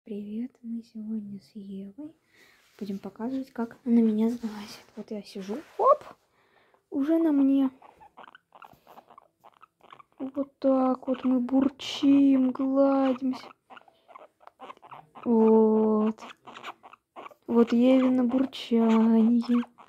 Привет, мы сегодня с Евой будем показывать, как она на меня залазит. Вот я сижу, оп, уже на мне. Вот так вот мы бурчим, гладимся. Вот. Вот Евино бурчание.